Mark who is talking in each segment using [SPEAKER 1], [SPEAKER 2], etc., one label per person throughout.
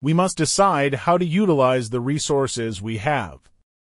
[SPEAKER 1] We must decide how to utilize the resources we have.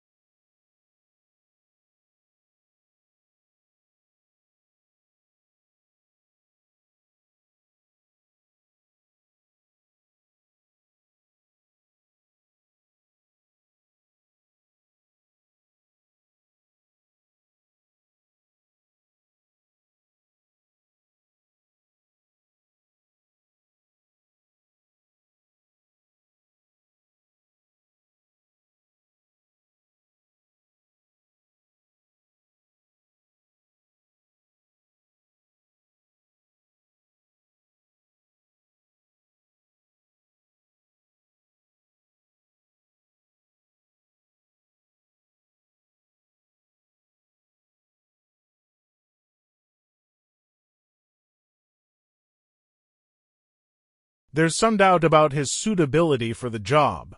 [SPEAKER 1] There's some doubt about his suitability for the job.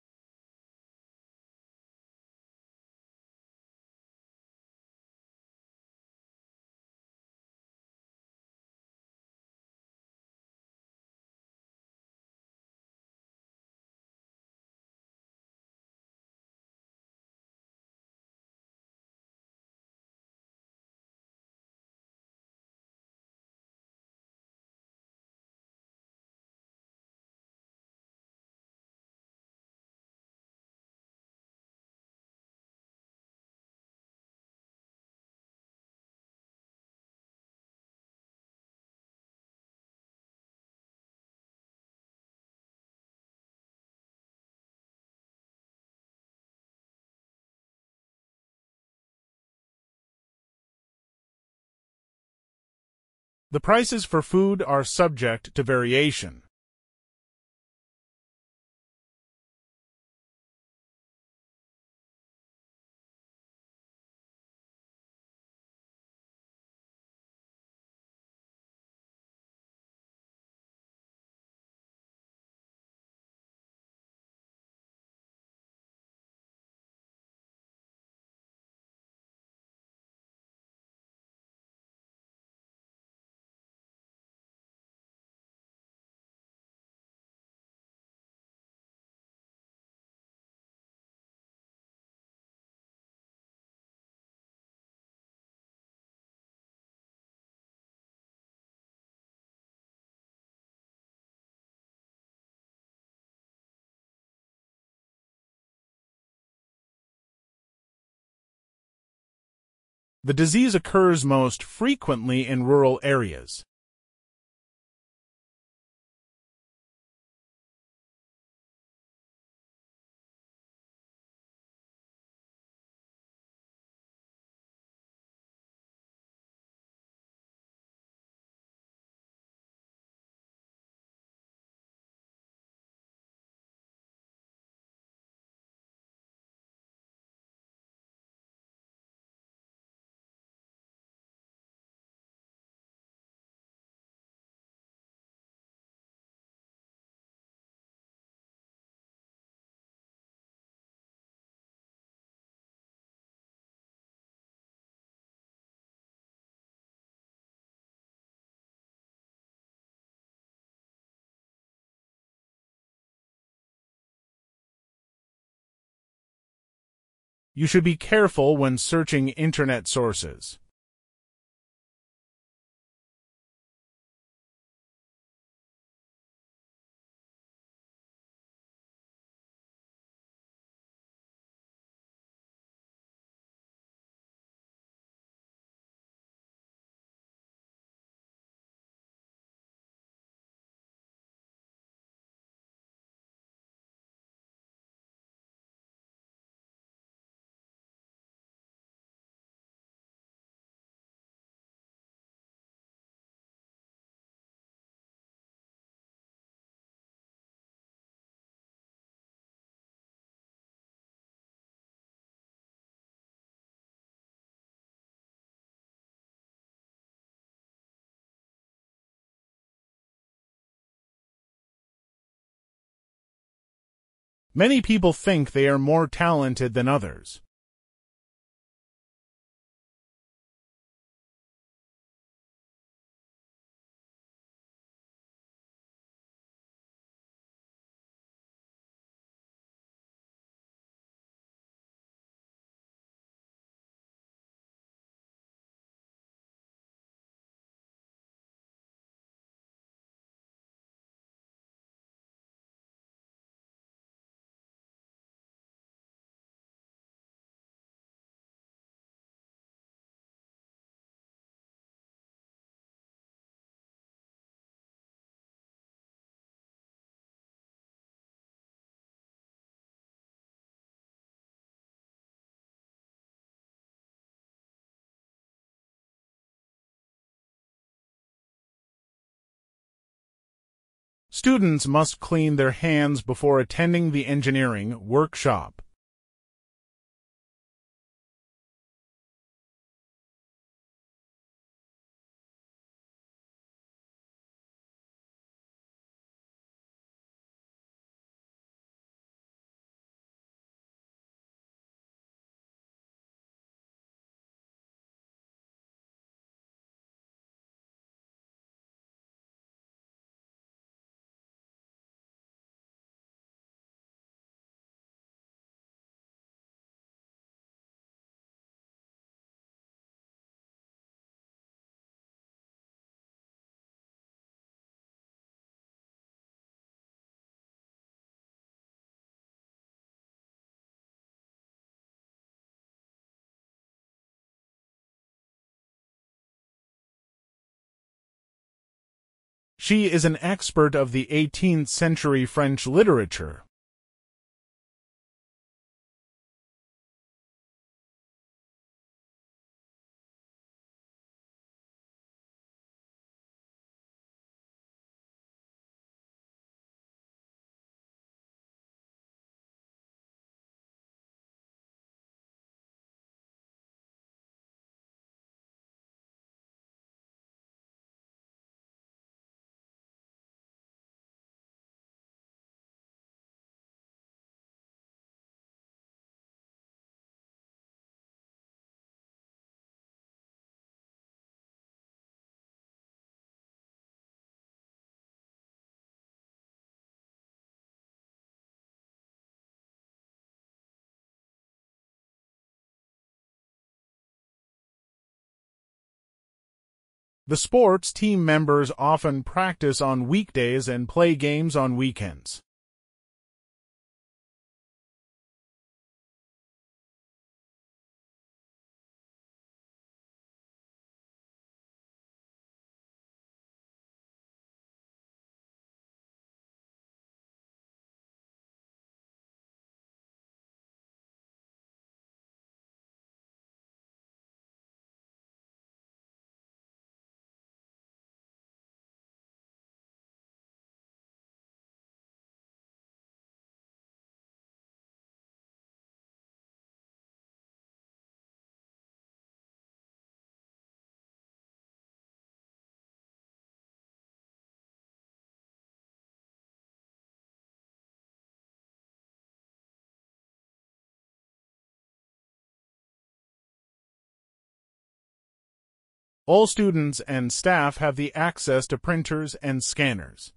[SPEAKER 1] The prices for food are subject to variation. The disease occurs most frequently in rural areas. You should be careful when searching internet sources. Many people think they are more talented than others. Students must clean their hands before attending the engineering workshop. She is an expert of the 18th century French literature. The sports team members often practice on weekdays and play games on weekends. All students and staff have the access to printers and scanners.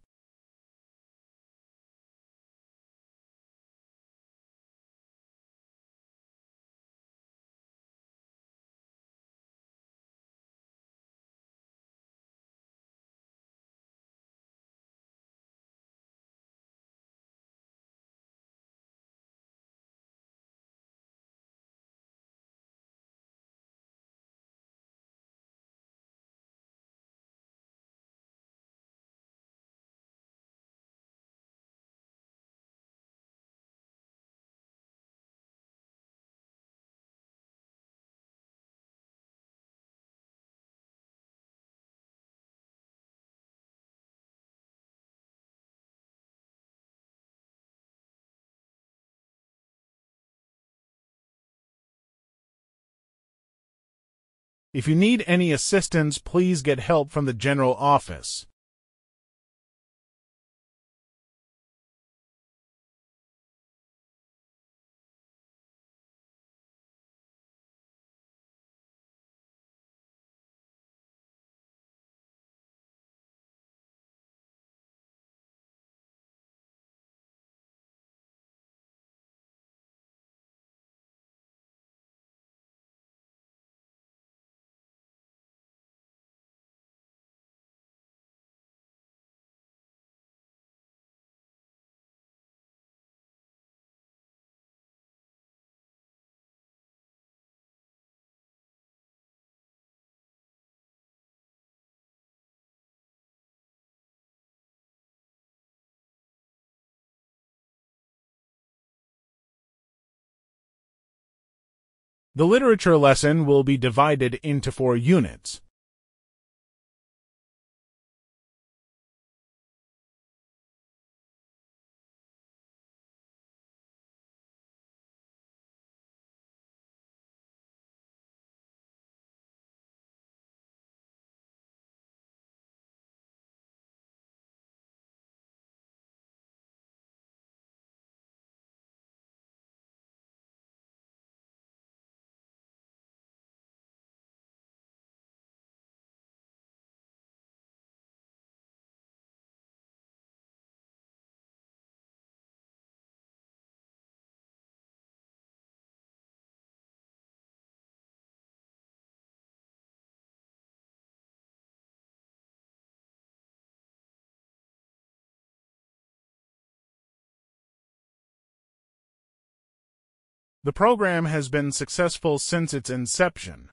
[SPEAKER 1] If you need any assistance, please get help from the general office. The literature lesson will be divided into 4 units. The program has been successful since its inception.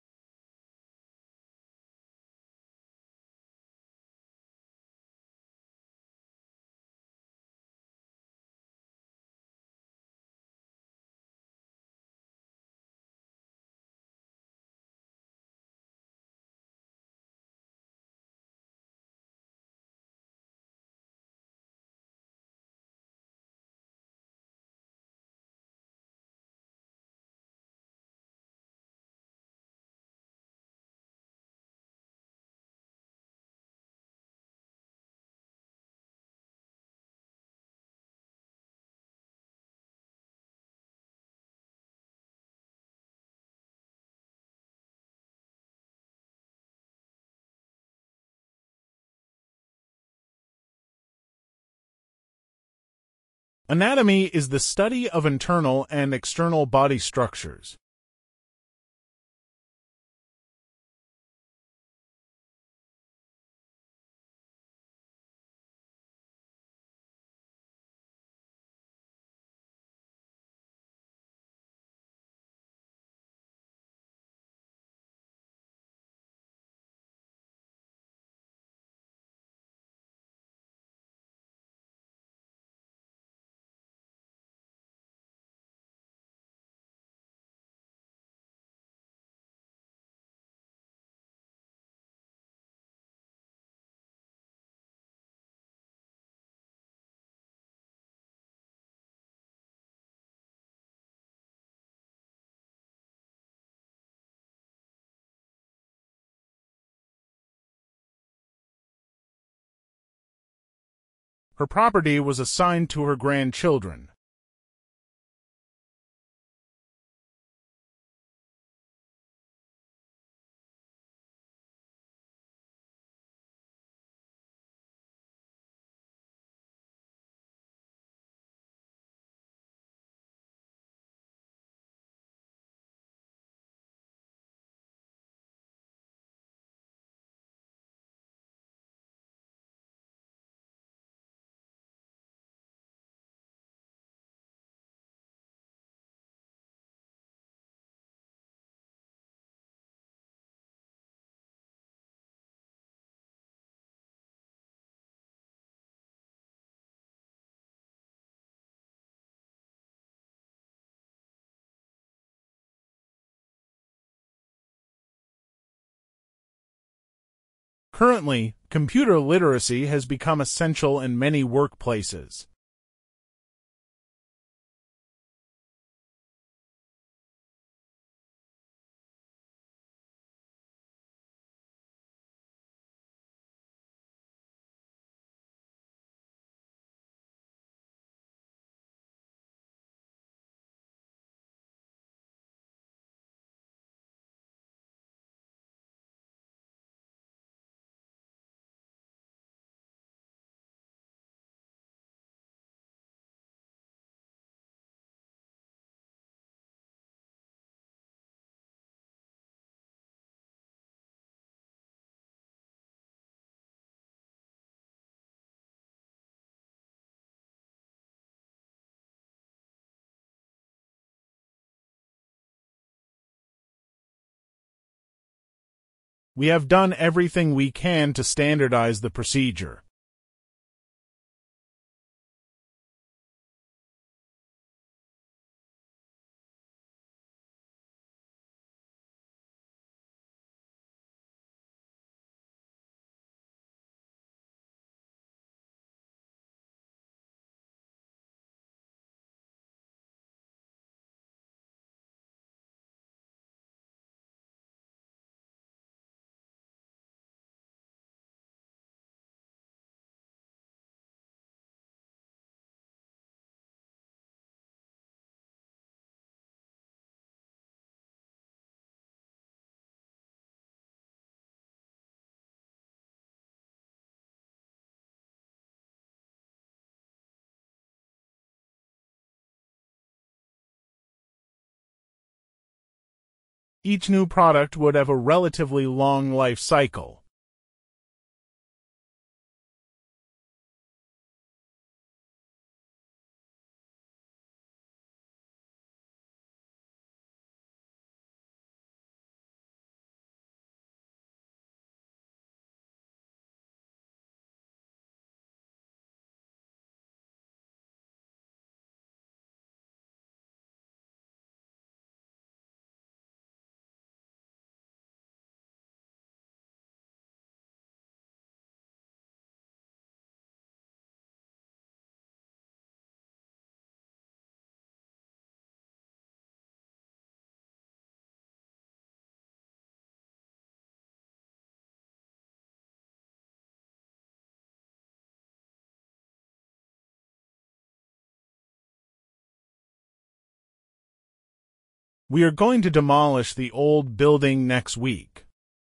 [SPEAKER 1] Anatomy is the study of internal and external body structures. Her property was assigned to her grandchildren. Currently, computer literacy has become essential in many workplaces. We have done everything we can to standardize the procedure. Each new product would have a relatively long life cycle. We are going to demolish the old building next week.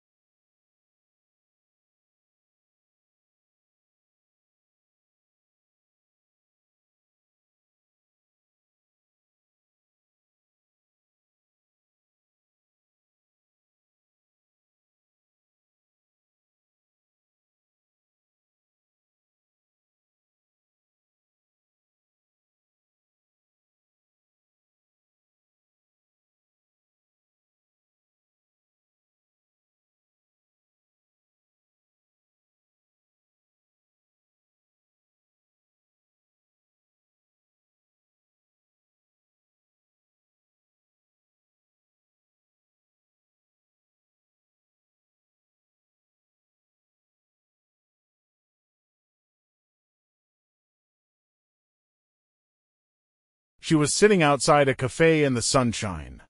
[SPEAKER 1] She was sitting outside a cafe in the sunshine.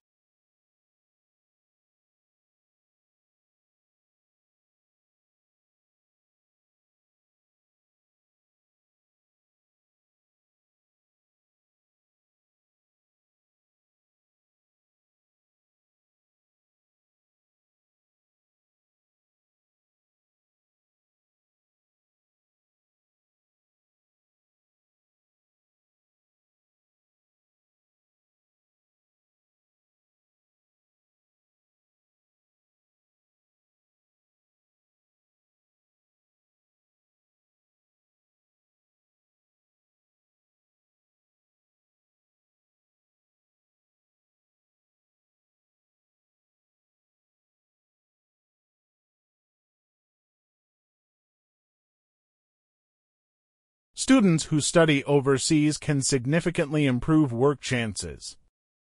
[SPEAKER 1] Students who study overseas can significantly improve work chances.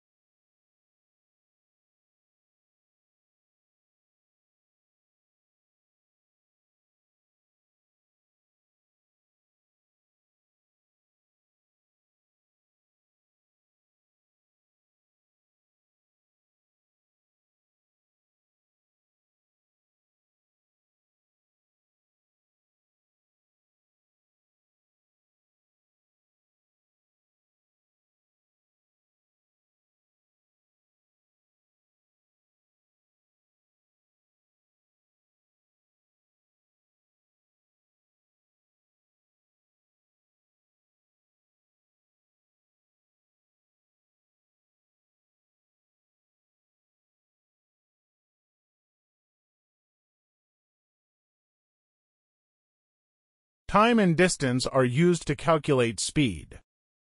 [SPEAKER 1] Time and distance are used to calculate speed.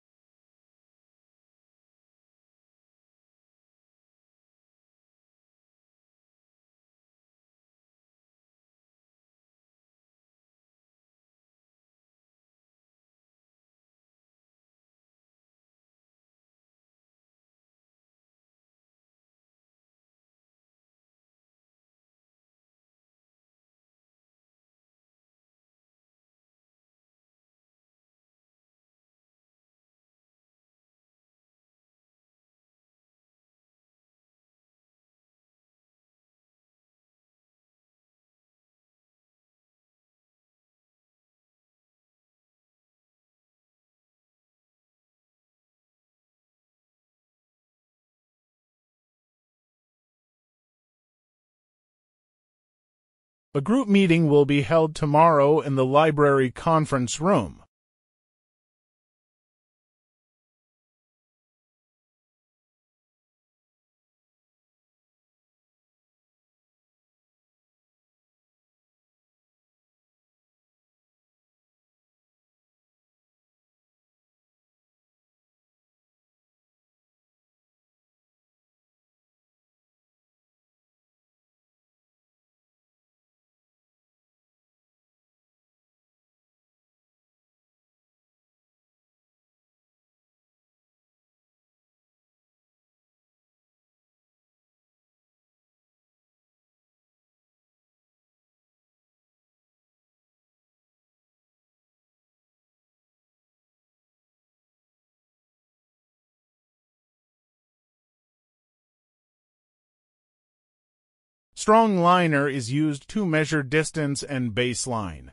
[SPEAKER 1] A group meeting will be held tomorrow in the library conference room. Strong liner is used to measure distance and baseline.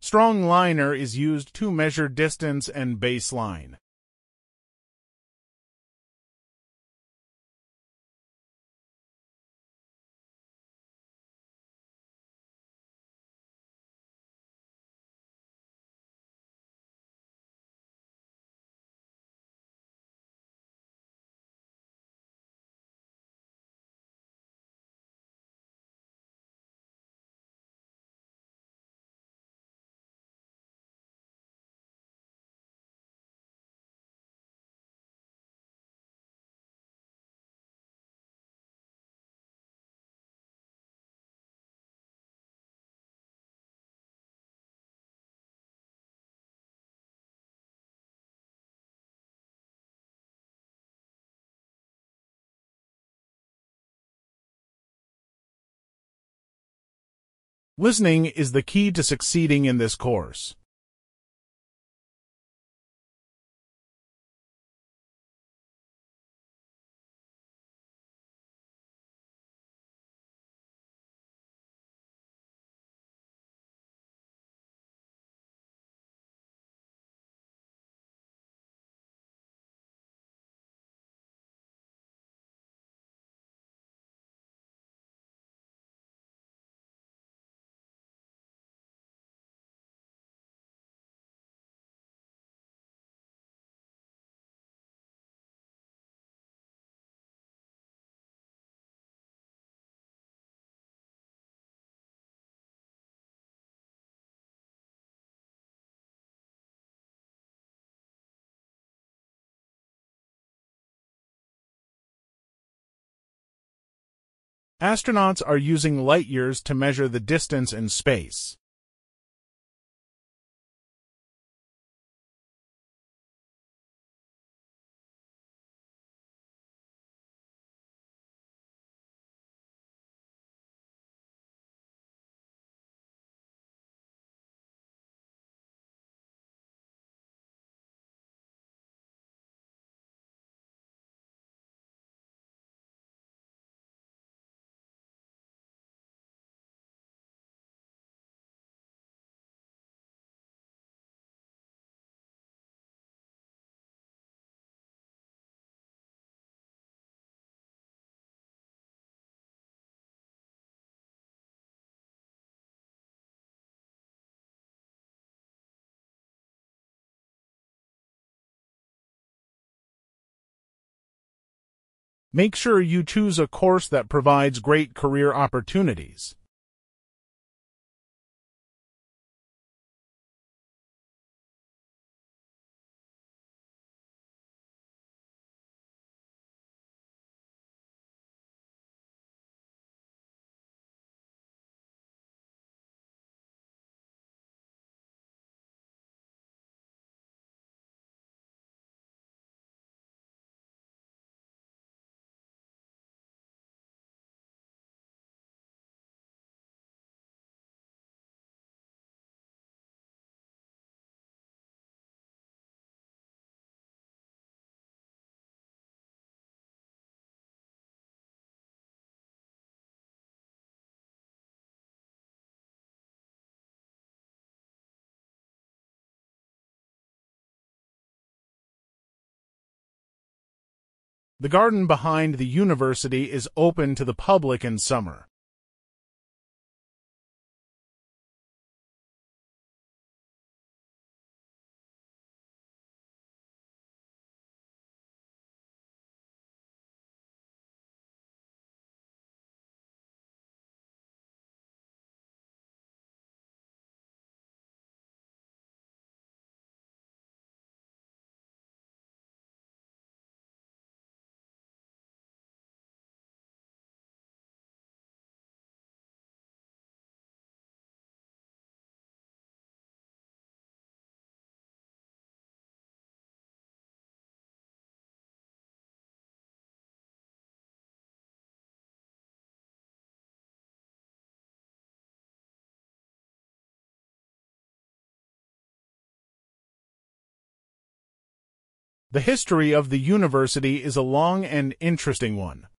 [SPEAKER 1] Strong liner is used to measure distance and baseline. Listening is the key to succeeding in this course. Astronauts are using light years to measure the distance in space. Make sure you choose a course that provides great career opportunities. The garden behind the university is open to the public in summer. The history of the university is a long and interesting one.